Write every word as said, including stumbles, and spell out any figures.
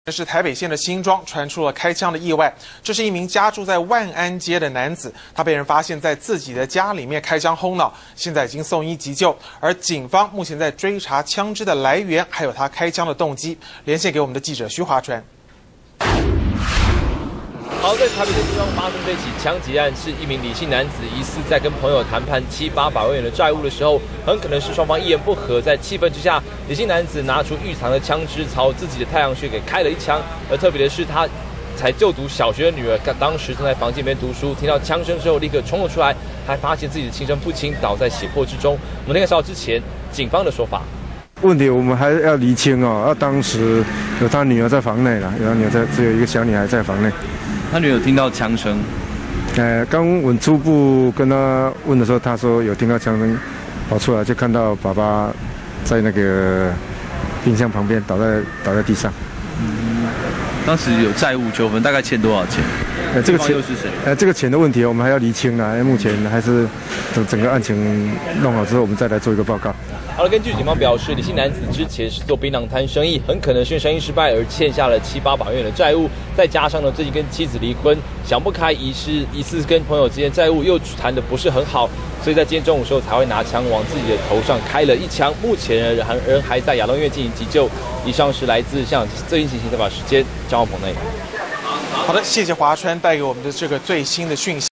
这是台北县的新庄传出了开枪的意外。这是一名家住在万安街的男子，他被人发现在自己的家里面开枪轰脑，现在已经送医急救。而警方目前在追查枪支的来源，还有他开枪的动机。连线给我们的记者徐华传。 好，在台北的新庄发生这起枪击案，是一名李姓男子疑似在跟朋友谈判七八百万元的债务的时候，很可能是双方一言不合，在气愤之下，李姓男子拿出预藏的枪支朝自己的太阳穴给开了一枪。而特别的是，他才就读小学的女儿，当时正在房间里面读书，听到枪声之后立刻冲了出来，还发现自己的亲生父亲倒在血泊之中。我们那个时候之前警方的说法。 问题我们还要厘清哦，啊，当时有他女儿在房内啦，有他女儿在，只有一个小女孩在房内。 他女儿有听到枪声， 呃，刚我初步跟他问的时候，他说有听到枪声，跑出来就看到爸爸在那个冰箱旁边倒在倒在地上。 嗯，当时有债务纠纷，大概欠多少钱？ 呃，这个钱又是谁？ 呃，这个钱的问题我们还要厘清啦，因为目前还是等整个案情弄好之后，我们再来做一个报告。 好了，根据警方表示，李姓男子之前是做槟榔摊生意，很可能是生意失败而欠下了七八百万元的债务，再加上呢最近跟妻子离婚，想不开，疑是疑似跟朋友之间债务又谈得不是很好，所以在今天中午的时候才会拿枪往自己的头上开了一枪。目前人还人还在亚东医院进行急救。以上是来自香港最新情形采访时间，张浩鹏内。 好的，谢谢华川带给我们的这个最新的讯息。